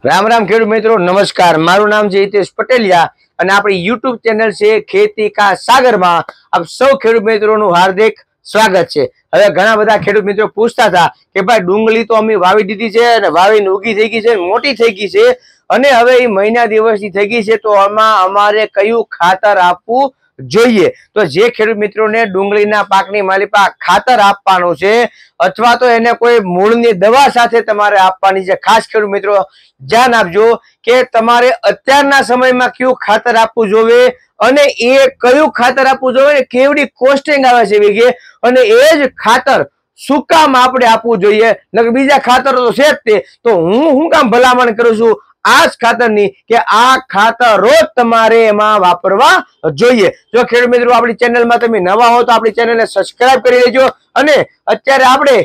राम राम खेडूत मित्रों, नमस्कार। मारू नाम है हितेश पटेलिया और अपनी यूट्यूब चैनल से खेती का सागर में आप सौ खेडूत मित्रों हार्दिक स्वागत है। હવે ઘણા બધા ખેડૂત મિત્રો પૂછતા હતા કે ભાઈ ડુંગળી તો અમે વાવી દીધી છે અને વાવીને ઉગી થઈ ગઈ છે, મોટી થઈ ગઈ છે અને હવે એ મહિના દિવસની થઈ ગઈ છે, તો આમાં અમારે કયું ખાતર આપવું જોઈએ? તો જે ખેડૂત મિત્રોને ડુંગળીના પાકની માલિપા ખાતર આપવાનું છે અથવા તો એને કોઈ મૂળની દવા સાથે તમારે આપવાની છે, ખાસ ખેડૂત મિત્રો ધ્યાન આપજો કે તમારે અત્યારના સમયમાં કયું ખાતર આપવું જોઈએ અને એ કયું ખાતર આપવું જોઈએ, કેવડી કોસ્ટિંગ આવે છે વીઘે, અને એ જ ખાતર શું કામ આપણે આપવું જોઈએ? બીજા ખાતરો તો છે જ તે, તો હું કામ ભલામણ કરું છું આ જ ખાતરની કે આ ખાતરો જ તમારે એમાં વાપરવા જોઈએ। જો ખેડૂત મિત્રો આપણી ચેનલમાં તમે નવા હો તો આપણી ચેનલને સબસ્ક્રાઇબ કરી લેજો અને અત્યારે આપણે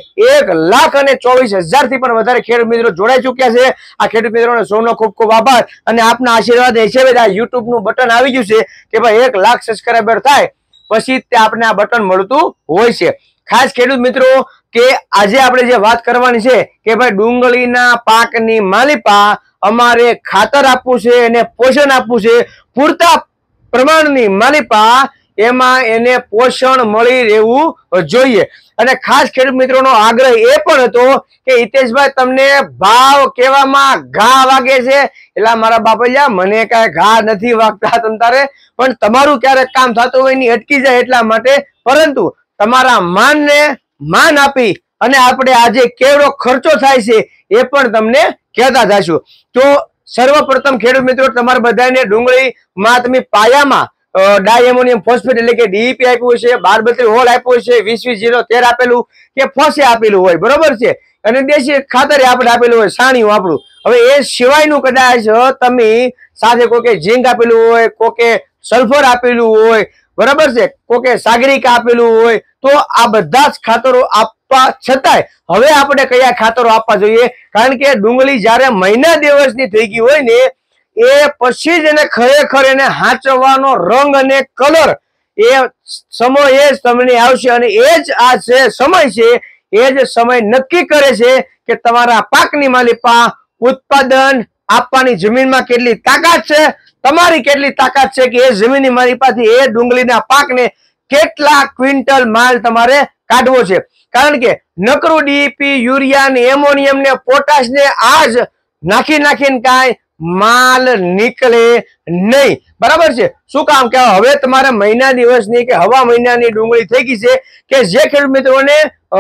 1,24,000 થી પણ વધારે ખેડૂત મિત્રો જોડાઈ ચૂક્યા છે। આ ખેડૂત મિત્રોને સૌનો ખૂબ ખૂબ આભાર અને આપના આશીર્વાદ હિસાબે આ યુટ્યુબ નું બટન આવી ગયું છે કે ભાઈ 1 લાખ સબસ્ક્રાઇબર થાય પછી તે આપણે આ બટન મળતું હોય છે। ખાસ ખેડૂત મિત્રો કે આજે આપણે જે વાત કરવાની છે કે ભાઈ ડુંગળીના પાકની માલિપા અમારે ખાતર આપવું છે અને પોષણ આપવું છે, પૂરતા પ્રમાણની માલિપા એમાં એને પોષણ મળી રહેવું જોઈએ। અને ખાસ ખેડૂત મિત્રોનો આગ્રહ એ પણ હતો કે હિતેશભાઈ તમને ભાવ કેવામાં ઘા વાગે છે, એટલે મારા બાપૈયા મને કાંઈ ઘા નથી વાગતા તમતારે, પણ તમારું ક્યારેક કામ થતું હોય ની અટકી જાય એટલા માટે, પરંતુ તમારા માનને માન આપી અને આપણે આજે કેવડો ખર્ચો થાય છે એ પણ તમને કહેતા જઈશું। તો સર્વપ્રથમ ખેડૂત મિત્રો તમારે બધાને ડુંગળીમાં તમે પાયામાં ડાયએમોનિયમ ફોસ્ફેટ એટલે કે ડીઈપી આપ્યું છે, 12-32 હોલ આપ્યું છે, 20-20-0-13 આપેલું કે ફોસે આપેલું હોય, બરોબર છે, અને દેશી ખાતર આપણે આપેલું હોય, સાણિયું આપણું। હવે એ સિવાયનું કદાચ તમે સાથે કોકે ઝીંક આપેલું હોય, કોકે સલ્ફર આપેલું હોય, બરાબર છે, કોકે સાગરિક આપેલું હોય, તો આ બધા જ ખાતરો આપવા છતાંય હવે આપણે કયા ખાતરો આપવા જોઈએ? કારણ કે ડુંગળી જ્યારે મહિના દિવસની થઈ ગઈ હોય ને એ પછી જ એને ખરેખર એને હાચવવાનો રંગ અને કલર એ સમય એ જ તમને આવશે અને એ જ આ છે સમય છે, એ જ સમય નક્કી કરે છે કે તમારા પાકની માલિપા ઉત્પાદન આપવાની જમીનમાં કેટલી તાકાત છે, તમારી કેટલી તાકાત છે કે એ જમીનની માલિપાથી એ ડુંગળીના પાકને કેટલા ક્વિન્ટલ માલ તમારે કાઢવો છે। કારણ કે નકરું ડીઈપી, યુરિયા ને એમોનિયમ ને પોટાશ ને આજ નાખીને કાંઈ માલ નીકળે નહીં, બરાબર છે। શું કામ કે હવે તમારે મહિના દિવસની કે હવા મહિનાની ડુંગળી થઈ ગઈ છે કે જે ખેડૂત મિત્રોને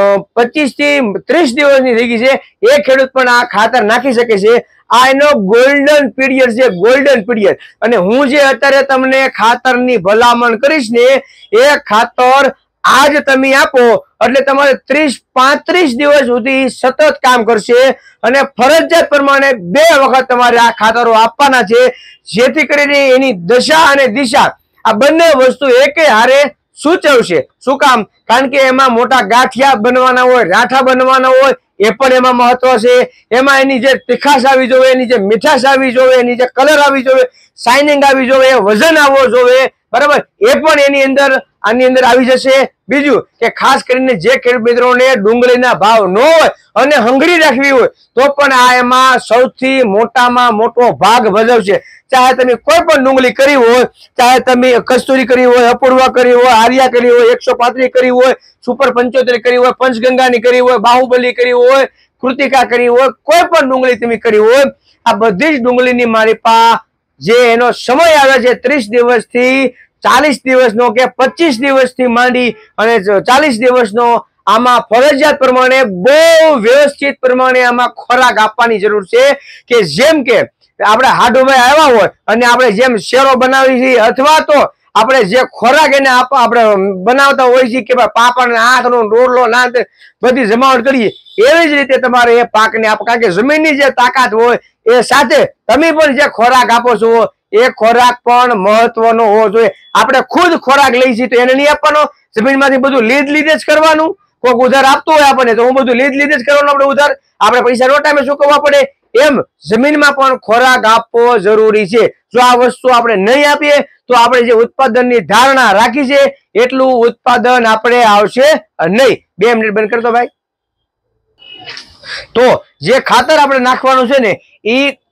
25 થી 30 દિવસની થઈ ગઈ છે એ ખેડૂત પણ આ ખાતર નાખી શકે છે। આ એનો ગોલ્ડન પીરિયડ છે, ગોલ્ડન પીરિયડ। અને હું જે અત્યારે તમને ખાતરની ભલામણ કરીશ ને એ ખાતર આજ તમે આપો એટલે તમારે 30-35 દિવસ સુધી સતત કામ કરશે અને ફરજિયાત પ્રમાણે 2 વખત તમારે આ ખાતરો આપવાના છે, જેથી કરીને એની દશા અને દિશા આ બંને વસ્તુ એકે હારે સૂચવશે। શું કામ? કારણ કે એમાં મોટા ગાંઠિયા બનવાના હોય, રાઠા બનવાના હોય, એ પણ એમાં મહત્વ છે। એમાં એની જે તીખાશ આવી જોઈએ, એની જે મીઠાશ આવી જોઈએ, એની જે કલર આવી જોઈએ, શાઇનિંગ આવી જોઈએ, વજન આવવો જોઈએ, બરાબર, એ પણ એની અંદર આની અંદર આવી જશે। બીજું કે ખાસ કરીને જે ખેડૂત મિત્રોને ડુંગળીના ભાવ ન હોય અને હંગરી રાખવી હોય તો પણ આ એમાં સૌથી મોટામાં મોટો ભાગ ભજવશે। ચાહે તમે કોઈ પણ ડુંગળી કરી હોય, ચાહે તમે કસ્તુરી કરી હોય, અપૂર્વા કરી હોય, આર્યા કરી હોય, 135 કરી હોય, સુપર 75 કરી હોય, પંચગંગાની કરી હોય, બાહુબલી કરી હોય, કૃતિકા કરી હોય, કોઈ પણ ડુંગળી તમે કરી હોય, આ બધી જ ડુંગળીની મારી પા જે એનો સમય આવે છે 30 દિવસથી 40 દિવસનો કે 25 દિવસથી માંડી અને 40 દિવસનો, આમાં ફરજિયાત પ્રમાણે બહુ વ્યવસ્થિત પ્રમાણે આમાં ખોરાક આપવાની જરૂર છે કે જેમ કે આપણે હાડુભાઈ આવ્યા હોય અને આપણે જેમ શેરો બનાવી છીએ અથવા તો આપણે જે ખોરાક એને આપણે બનાવતા હોય છે કે ભાઈ પાપડ આંખનો રોટલો ના બધી જમાવટ કરીએ, એવી જ રીતે તમારે એ પાકને આપો। કારણ કે જમીનની જે તાકાત હોય એ સાથે તમે પણ જે ખોરાક આપો છો એ ખોરાક પણ મહત્વનો હોવો જોઈએ। આપણે ખુદ ખોરાક લઈ છીએ તો એને નહીં આપવાનો, જમીનમાંથી બધું લીધે જ કરવાનું। કોઈક ઉધાર આપતું હોય આપણને તો હું બધું લીધે જ કરવાનું, આપણે ઉધાર આપણે પૈસા નો ટાઈમે ચૂકવવા પડે, એમ જમીનમાં પણ ખોરાક આપવો જરૂરી છે। જો આ વસ્તુ આપણે નહીં આપીએ તો આપણે જે ઉત્પાદનની ધારણા રાખી છે એટલું ઉત્પાદન આપણે આવશે નહીં। 2 મિનિટ બંધ કરતો ભાઈ। તો જે ખાતર આપણે નાખવાનું છે ને એ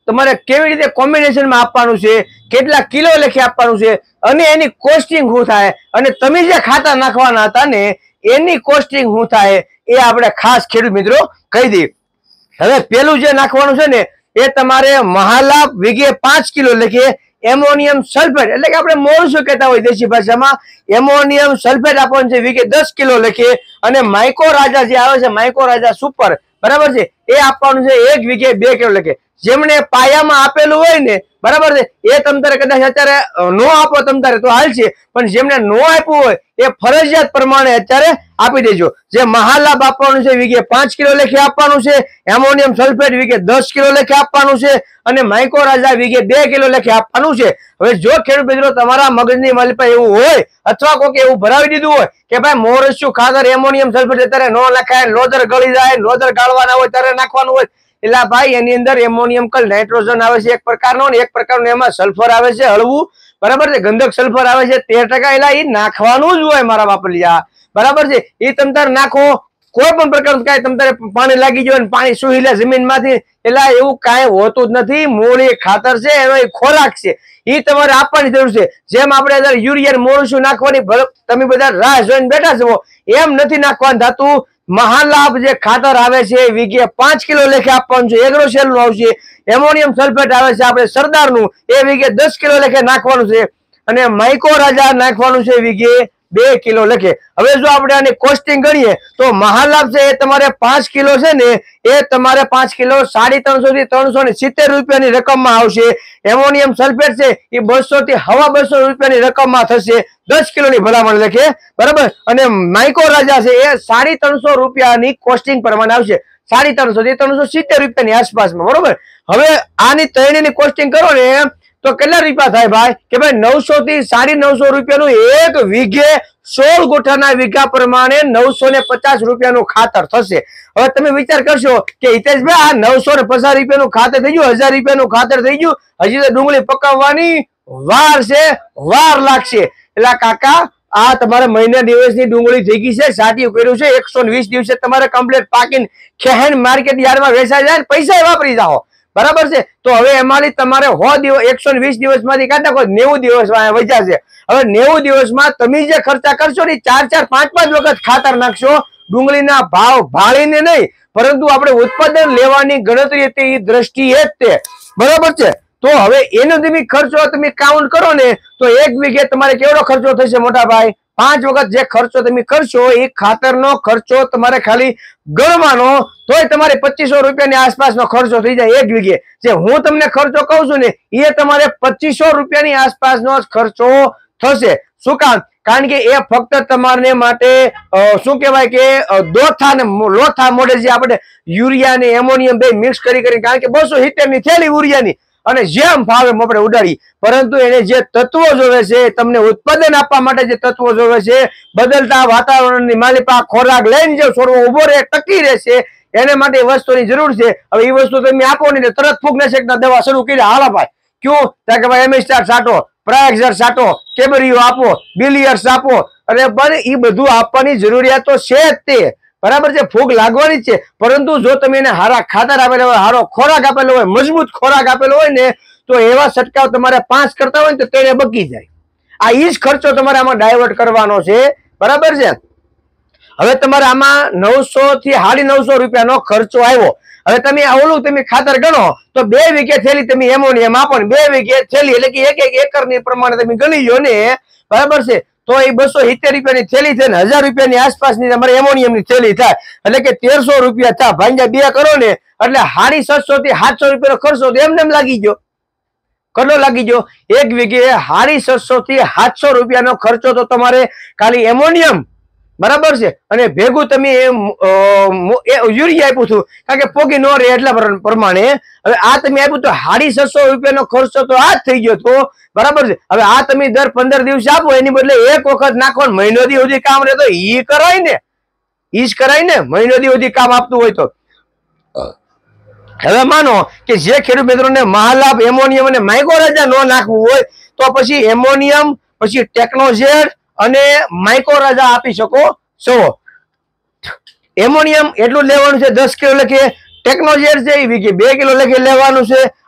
તમારે કેવી રીતે કોમ્બિનેશનમાં આપવાનું છે, કેટલા કિલો લેખે આપવાનું છે, અને એની કોસ્ટિંગ શું થાય, અને તમે જે ખાતર નાખવાના હતા ને એની કોસ્ટિંગ શું થાય એ આપણે ખાસ ખેડૂત મિત્રો કહી દઈએ. હવે પેલું જે નાખવાનું છે ને એ તમારે મહાલાભ વીઘે 5 કિલો લેખે એમોનિયમ સલ્ફેટ, એટલે કે આપણે મોરું શું કહેતા હોય દેશી ભાષામાં, એમોનિયમ સલ્ફેટ આપવાનું છે વીઘે 10 કિલો લેખે. અને માઇકો રાજા જે આવે છે, માઇકો રાજા સુપર, બરાબર છે, એ આપવાનું છે 1 વીઘે 2 કિલો લેખે. જેમને પાયામાં આપેલું હોય ને, બરાબર છે, એ તમતારે કદાચ અત્યારે નો આપો તમતારે તો હાલ છે, પણ જેમને નો આપ્યું હોય એ ફરજિયાત પ્રમાણે અત્યારે આપી દેજો. જે મહાલાભ આપવાનું છે વીઘે 5 કિલો લેખે આપવાનું છે, એમોનિયમ સલ્ફેટ વીઘે 10 કિલો લેખે આપવાનું છે, અને માઇકો રાજા વીઘે 2 કિલો લેખે આપવાનું છે. હવે જો ખેડૂત મિત્રો તમારા મગજની માલિપા એવું હોય અથવા કોઈ એવું ભરાવી દીધું હોય કે ભાઈ મોરસ્યું ખાતર એમોનિયમ સલ્ફેટ અત્યારે નો નાખાય, લોદર ગળી જાય, લોદર ગાળવાના હોય ત્યારે નાખવાનું હોય, એટલે ભાઈ એની અંદર એમોનિયમ કલ નાઇટ્રોજન આવે છે એક પ્રકારનો, ને એક પ્રકારનો એમાં સલ્ફર આવે છે હળવું, બરાબર છે, ગંધક સલ્ફર આવે છે 13%, એટલે એ નાખવાનું જ હોય મારા બાપલિયા, બરાબર છે. એ તમ તારે નાખો, કોઈ પણ પ્રકારનું કાંઈ તમ તારે પાણી લાગી જાય ને પાણી સુહી લે જમીનમાંથી, એટલે એવું કાંઈ હોતું જ નથી. મૂળ ખાતર છે એનો ખોરાક છે, એ તમારે આપવાની જરૂર છે. જેમ આપણે યુરિયા મોરસું નાખવાની તમે બધા રાહ જોઈને બેઠા છો, એમ નથી નાખવાનું થતું. મહાલાભ જે ખાતર આવે છે વીઘે 5 કિલો લેખે આપવાનું છે, એગ્રોસેલ નું આવશે. એમોનિયમ સલ્ફેટ આવે છે આપણે સરદારનું, એ વીઘે 10 કિલો લેખે નાખવાનું છે, અને માઇકો રાજા નાખવાનું છે વીઘે 2 કિલો લેખે. હવે જો આપણે આની કોસ્ટિંગ ગણીએ તો મહાલાભ છે એ તમારે 5 કિલો છે ને એ તમારે 5 કિલો 350 થી 370 રૂપિયાની રકમમાં આવશે. એમોનિયમ સલ્ફેટ છે એ 200 થી 250 રૂપિયાની રકમમાં થશે 10 કિલોની ભલામણ લેખે, બરાબર. અને માઇકો રાજા છે એ 350 રૂપિયાની કોસ્ટિંગ પ્રમાણે આવશે, 350 થી 370 રૂપિયાની આસપાસમાં, બરોબર. હવે આની ત્રણેયની કોસ્ટિંગ કરો ને તો કેટલા રૂપિયા થાય ભાઈ કે ભાઈ 900 થી 950 રૂપિયાનું એક વીઘે 16 ગુઠાના વીઘા પ્રમાણે 950 રૂપિયાનું ખાતર થશે. હવે તમે વિચાર કરશો કે હિતેશભાઈ આ 950 રૂપિયાનું ખાતર થઈ ગયું, 1000 રૂપિયાનું ખાતર થઈ ગયું, હજી તો ડુંગળી પકાવવાની વાર છે, વાર લાગશે. એટલે કાકા આ તમારે મહિના દિવસની ડુંગળી થઈ ગઈ છે, સાટી કર્યું છે, 120 દિવસે તમારે કમ્પ્લીટ પાકીને ખેહન માર્કેટ યાર્ડમાં વેચાઈ જાય, પૈસા વાપરી જાઓ, બરાબર છે. તો હવે એમાંથી તમારે 120 દિવસમાંથી કાઢી નાખો, 90 દિવસ વચ્યા છે. હવે 90 દિવસમાં તમે જે ખર્ચા કરશો ને 4-4, 5-5 વખત ખાતર નાખશો, ડુંગળીના ભાવ ભાળીને નહીં, પરંતુ આપણે ઉત્પાદન લેવાની ગણતરી હતી એ દ્રષ્ટિએ જ તે, બરાબર છે. તો હવે એનો તમે ખર્ચો તમે કાઉન્ટ કરો ને તો એક વીઘે તમારે કેવડો ખર્ચો થશે મોટા ભાઈ? 5 વખત જે ખર્ચો તમે કરશો એ ખાતરનો ખર્ચો તમારે ખાલી ગણવાનો તોય તમારે 2500 રૂપિયાની આસપાસનો ખર્ચો થઈ જાય એક વીઘે. જે હું તમને ખર્ચો કહું છું ને એ તમારે 2500 રૂપિયાની આસપાસનો જ ખર્ચો થશે. શું કામ? કારણ કે એ ફક્ત તમારે માટે શું કહેવાય કે દોથા ને લોથા મોડેલ જે આપણે યુરિયા ને એમોનિયમ બે મિક્સ કરી કારણ કે 270 ની થેલી યુરિયાની અને જેમ ભાવે આપણે ઉડાડી, પરંતુ એને જે તત્વો જોવે છે તમને ઉત્પાદન આપવા માટે જે તત્વો જોવે છે, બદલતા વાતાવરણની માલિપા ખોરાક લઈને જે છોડવો ઉભો રહે ટકી રહેશે એને માટે વસ્તુની જરૂર છે. હવે એ વસ્તુ તમે આપો ને તરત ફૂગનાશકના દવા શરૂ કરી હાલો ભાઈ ક્યું ત્યાં કે ભાઈ એમિસ્ટાર છાંટો, પ્રાયક્સર છાંટો, કેબરીઓ આપો, બિલિયર્સ આપો, અને પણ એ બધું આપવાની જરૂરિયાતો છે જ તે, બરાબર છે. ફૂગ લાગવાની જ છે, પરંતુ જો તમે એને હારા ખાતર આપેલો હોય, હારો ખોરાક આપેલો હોય, મજબૂત ખોરાક આપેલો હોય ને તો એવા છંટકાવ તમારે 5 કરતા હોય ને તો તેને બકી જાય. આ ઈ જ ખર્ચો તમારે આમાં ડાયવર્ટ કરવાનો છે, બરાબર છે. હવે તમારે આમાં 900 થી 950 રૂપિયાનો ખર્ચો આવ્યો. હવે તમે ઓલું તમે ખાતર ગણો તો 2 વીઘે થેલી તમે એમોનિયમ આપો ને 2 વીઘે થેલી એટલે કે 1 એકરની પ્રમાણે તમે ગણી લો ને, બરાબર છે. તો એ 270 રૂપિયાની થેલી થાય ને 1000 રૂપિયાની આસપાસની તમારે એમોનિયમની થેલી થાય એટલે કે 1300 રૂપિયા થાય. ભાંગ્યા 2 કરો ને એટલે 750 થી 700 રૂપિયાનો ખર્ચો તો એમને લાગી ગયો. કેટલો લાગી ગયો? એક વીઘે 750 થી 700 રૂપિયાનો ખર્ચો તો તમારે ખાલી એમોનિયમ, બરાબર છે. અને ભેગું તમે યુરિયા આપ્યું હતું કારણ કે પોગી નો રહે એટલા પ્રમાણે. હવે આ તમે આપ્યું તો 750 રૂપિયાનો ખર્ચો તો આ જ થઈ ગયો તો, બરાબર છે. હવે આ તમે દર 15 દિવસે આપો એની બદલે એક વખત નાખો મહિનો દી સુધી કામ રહે તો ઈ કરાય ને, ઈ જ કરાય ને, મહિનો દી સુધી કામ આપતું હોય તો. હવે માનો કે જે ખેડૂત મિત્રોને મહાલાભ એમોનિયમ અને માઇકોરાજા નો નાખવું હોય તો પછી એમોનિયમ, પછી ટેકનોજેડ અને માઇકોરાજા આપી શકો છો. એમોનિયમ એટલું લેવાનું છે 10 કિલો લેખે, ટેકનોજેડ છે એ વીઘે 2 કિલો લેખે લેવાનું છે,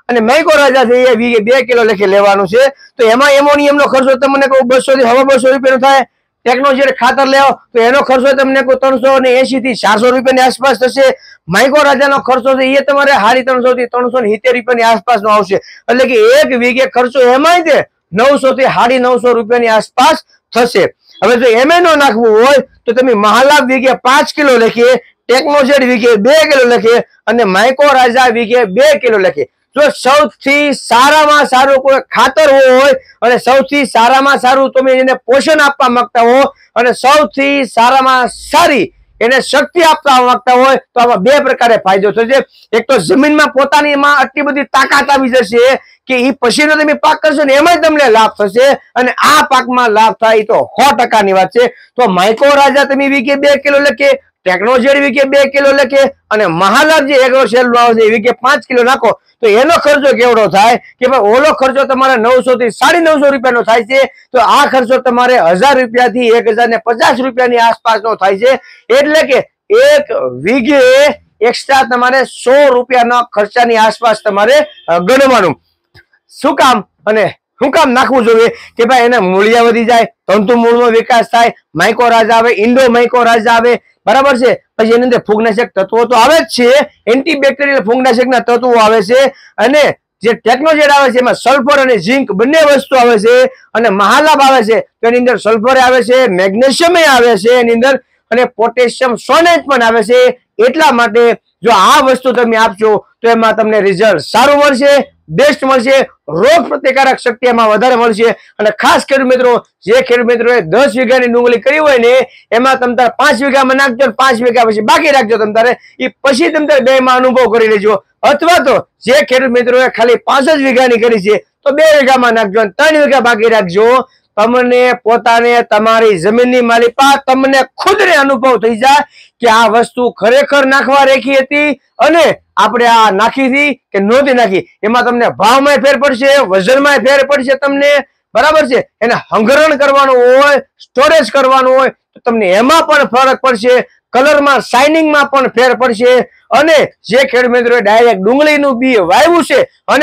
અને માઇકો રાજા છે એ વીઘે 2 કિલો લેખે લેવાનું છે. તો એમાં એમોનિયમનો ખર્ચો તમને કહું 200 થી 250 રૂપિયાનો થાય. ટેકનોજેટ ખાતર લેવો તો એનો ખર્ચો તમને કોઈ 380 થી 400 રૂપિયાની આસપાસ થશે. માઇકો રાજાનો ખર્ચો છે એ તમારે 350 થી 370 રૂપિયાની આસપાસનો આવશે. એટલે કે એક વીઘે ખર્ચો એમાંય તે 900 થી 950 રૂપિયાની આસપાસ થશે. હવે જો એમ નો નાખવું હોય તો તમે મહાલાભ વીઘે 5 કિલો લખીએ, ટેકનોજેટ વીઘે 2 કિલો લખીએ અને માઇકો રાજા વીઘે 2 કિલો લખીએ. જો સૌથી સારામાં સારું કોઈ ખાતર હોય અને સૌથી સારામાં સારું તમે એને પોષણ આપવા માંગતા હો અને સૌથી સારામાં સારી એને શક્તિ આપવા માંગતા હોય તો આમાં 2 પ્રકારે ફાયદો થશે. એક તો જમીનમાં પોતાનીમાં આટલી બધી તાકાત આવી જશે કે એ પછીનો તમે પાક કરશો ને એમાં તમને લાભ થશે અને આ પાકમાં લાભ થાય તો 100%ની વાત છે. તો માઇકો રાજા તમે વીઘે 2 કિલો લખે, ટેકનોજેટ વીઘે 2 કિલો લખે અને મહાલાભ જે એગ્રો સેલ નો આવે વીઘે 5 કિલો નાખો તો એનો ખર્ચો કેવડો થાય કે ભાઈ ઓલો ખર્ચો તમારે 900 થી 950 રૂપિયાનો થાય છે. તો આ ખર્ચો તમારે 1000 રૂપિયાથી 1050 રૂપિયાની આસપાસનો થાય છે. એટલે કે એક વીઘે એક્સ્ટ્રા તમારે 100 રૂપિયાના ખર્ચાની આસપાસ તમારે ગણવાનું. શું કામ અને શું કામ નાખવું જોઈએ કે ભાઈ એને મૂળિયા વધી જાય, તંતુ મૂળનો વિકાસ થાય, માઇકો રાજા આવે, ઇન્ડો માઇકો રાજા આવે, બરાબર છે. પછી એની અંદર ફૂગનાશક તત્વો તો આવે જ છે, એન્ટીબેક્ટેરિયલ ફૂગનાશકના તત્વો આવે છે અને જે ટેકનોજેટ આવે છે એમાં સલ્ફર અને ઝિંક બંને વસ્તુ આવે છે અને મહાલાભ આવે છે તો એની અંદર સલ્ફર આવે છે, મેગ્નેશિયમ આવે છે એની અંદર અને પોટેશિયમ સોનેટ પણ આવે છે. એટલા માટે જો આ વસ્તુ તમે આપશો તો એમાં તમને રિઝલ્ટ સારું મળશે, બેસ્ટ મળશે, રોગ પ્રતિકારક શક્તિ એમાં વધારે મળશે. અને ખાસ ખેડૂત મિત્રો, જે ખેડૂત મિત્રોએ 10 વીઘાની ડુંગળી કરી હોય ને એમાં તમે 5 વીઘામાં નાખજો, 5 વીઘા પછી બાકી રાખજો. તમે એ પછી તમે 2 માં અનુભવ કરી લેજો. અથવા તો જે ખેડૂત મિત્રોએ ખાલી 5 જ વીઘાની કરી છે તો 2 વીઘામાં નાખજો, 3 વીઘા બાકી રાખજો. તમને પોતાને તમારી જમીનની માલિપા તમને ખુદને અનુભવ થઈ જાય કે આ વસ્તુ ખરેખર નાખવા રેખી હતી અને આપણે આ નાખી હતી કે નહોતી નાખી. એમાં તમને ભાવમાં ફેર પડશે, વજનમાં ફેર પડશે તમને, બરાબર છે. એને હંગરણ કરવાનું હોય, સ્ટોરેજ કરવાનું હોય તો તમને એમાં પણ ફરક પડશે, કલરમાં શાઇનિંગમાં પણ ફેર પડશે. અને જે ખેડૂત મિત્રોએ ડાયરેક્ટ ડુંગળીનું બી વાવ્યું છે અને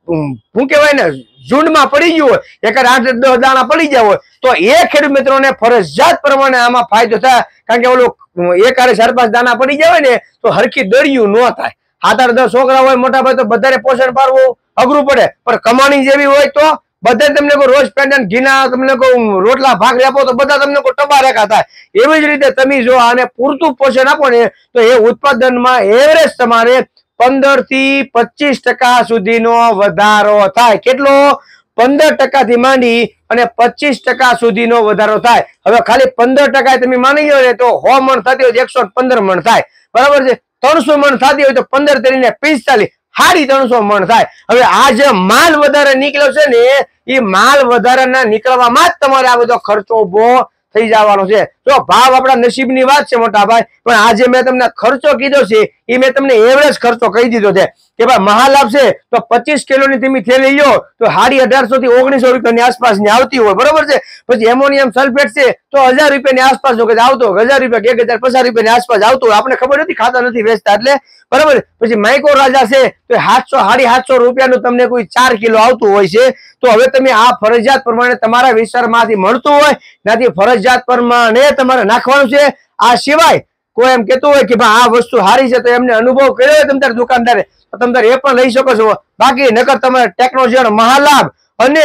શું કહેવાય ને ઝુંડમાં પડી ગયું હોય, 8-10 દાણા પડી ગયા હોય તો એ ખેડૂત મિત્રોને ફરજિયાત પ્રમાણે આમાં ફાયદો થાય. કારણ કે ઓલું 4-5 દાણા પડી જાય હોય ને તો હરખી દળિયું ન થાય. 7-10 છોકરા હોય મોટા ભાઈ તો બધાને પોષણ પાડવું અઘરું પડે, પણ કમાણી જેવી હોય તો બધા તમને કોઈ રોજ પેન્ડન ઘીના તમને કોઈ રોટલા ભાખરી આપો તો બધા તમને કોઈ ટબા રેખા થાય. એવી જ રીતે તમે જો આને પૂરતું પોષણ આપો ને તો એ ઉત્પાદનમાં એવરેજ તમારે 15 થી 25% સુધીનો વધારો થાય. કેટલો? 15% થી માંડી અને 25% સુધીનો વધારો થાય. હવે ખાલી 15% તમે માની લો ને તો 100 મણ થતી હોય 115 મણ થાય, બરાબર છે. 300 મણ થતી હોય તો 15 કરીને 45, 350 મણ થાય. હવે આ જે માલ વધારે નીકળ્યો છે ને એ માલ વધારાના નીકળવામાં જ તમારે આ બધો ખર્ચો ઉભો થઈ જવાનો છે. જો ભાવ આપણા નસીબની વાત છે મોટા ભાઈ, પણ આજે મેં તમને ખર્ચો કીધો છે એ મેં તમને એવરેજ ખર્ચો કહી દીધો છે કે ભાઈ મહાલાભ છે તો 25 કિલોની તમે થેલી લો તો 1850 થી 1900 રૂપિયાની આસપાસની આવતી હોય, બરોબર છે. પછી એમોનિયમ સલ્ફેટ છે તો 1000 રૂપિયાની આસપાસ આવતો, 1000 રૂપિયા 1050 રૂપિયાની આસપાસ આવતો હોય. આપણે ખબર નથી, ખાતા નથી વેચતા એટલે, બરાબર. પછી માઇકો રાજા છે તો 700-750 રૂપિયાનું તમને કોઈ 4 કિલો આવતું હોય છે. તો હવે તમે આ ફરજિયાત પ્રમાણે તમારા વિસ્તારમાંથી મળતું હોય ત્યાંથી ફરજિયાત પ્રમાણે તમારે નાખવાનું છે. આ સિવાય કોઈ એમ કેતું હોય કે ભાઈ આ વસ્તુ સારી છે તો એમને અનુભવ કર્યો હોય તમારે દુકાનદારે તો તમે એ પણ લઈ શકો છો. બાકી નકર તમારે ટેકનોજેટ મહાલાભ અને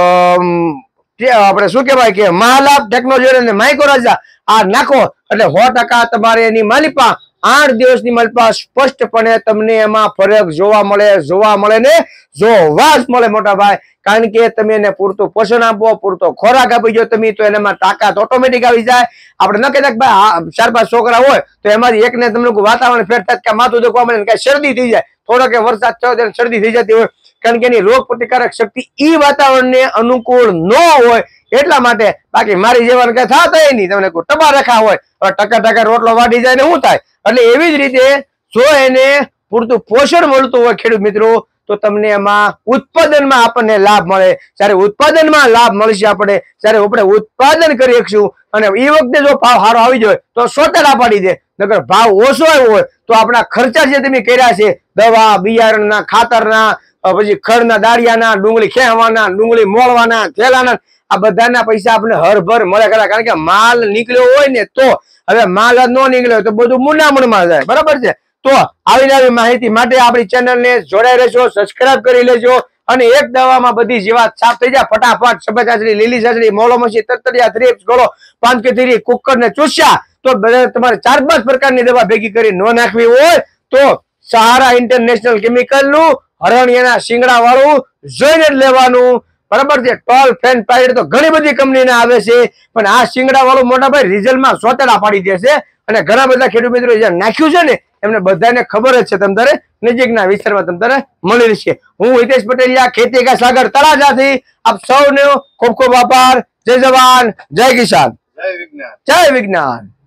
આપણે શું કહેવાય કે મહાલાભ, ટેકનોજેટ અને માઇકો રાજા આ નાખો એટલે 100% તમારે એની માલિપા 8 દિવસની માલિપા સ્પષ્ટપણે તમને એમાં ફરક જોવા મળે ને જોવા જ મળે મોટા ભાઈ. કારણ કે તમે એને પૂરતું પોષણ આપો, પૂરતો ખોરાક આપી જો તમે તો એનામાં તાકાત ઓટોમેટિક આવી જાય. આપણે ન કહેતા કે ભાઈ 4-5 છોકરા હોય તો એમાંથી એકને તમને વાતાવરણ ફેર થાય કે માથું દુખવા મળે કઈ શરદી થઈ જાય, થોડો કે વરસાદ થયો ત્યારે શરદી થઈ જતી હોય. કારણ કે એની રોગ પ્રતિકારક શક્તિ ઈ વાતાવરણને અનુકૂળ ન હોય એટલા માટે. બાકી મારી જેવા કઈ થતા નહીં, તમને કોઈ ટબા રખા હોય ટકા રોટલો વાટી જાય ને શું થાય. એટલે એવી જ રીતે જો એને પૂરતું પોષણ મળતું હોય ખેડૂત મિત્રો તો તમને એમાં ઉત્પાદનમાં આપણને લાભ મળે. જ્યારે ઉત્પાદનમાં લાભ મળશે આપણે ઉત્પાદન કરી શકશું અને એ વખતે જો ભાવ સારો આવી જાય તો 100% પાડી દે નકર ભાવ ઓછો આવ્યો હોય તો આપણા ખર્ચા જે તમે કર્યા છે દવા બિયારણના ખાતરના પછી ખડના દાળિયાના ડુંગળી ખેવાના ડુંગળી મોળવાના થેલાના આ બધાના પૈસા આપણે હરભર મળે ખરા કારણ કે માલ નીકળ્યો હોય ને તો હવે માલ ન નીકળ્યો તો બધું મુંડામણમાં જાય બરાબર છે તો આવી આવી માહિતી માટે આપણી ચેનલને જોડાઈ રહેજો સબસ્ક્રાઇબ કરી લેજો અને એક દવામાં બધી જીવાત સાફ થઈ જાય ફટાફટ સફેદ ચાચડી લીલી ચાચડી મોલો મસી તરતડિયા થ્રીપ્સ ગોળો પાંચકેથીરી કુકર ને ચૂસ્યા તો તમારે 4-5 પ્રકારની દવા ભેગી કરી ન નાખવી હોય તો સહારા ઇન્ટરનેશનલ કેમિકલ નું હરણિયાના શિંગડા વાળું જોઈને જ લેવાનું બરાબર છે ટોલ ફેન પાઇડ તો ઘણી બધી કંપનીના આવે છે પણ આ શિંગડા વાળું મોટા ભાઈ રિઝલ્ટમાં સોતેડા પાડી દેશે અને ઘણા બધા ખેડૂત મિત્રો જે નાખ્યું છે ને એમને બધાને ખબર જ છે તમારે નજીકના વિસ્તારમાં તમારે મળી રહેશે હું હિતેશ પટેલિયા ખેતી કા સાગર તળાજાથી આપ સૌને ખૂબ ખૂબ આભાર જય જવાન જય કિસાન જય વિજ્ઞાન જય વિજ્ઞાન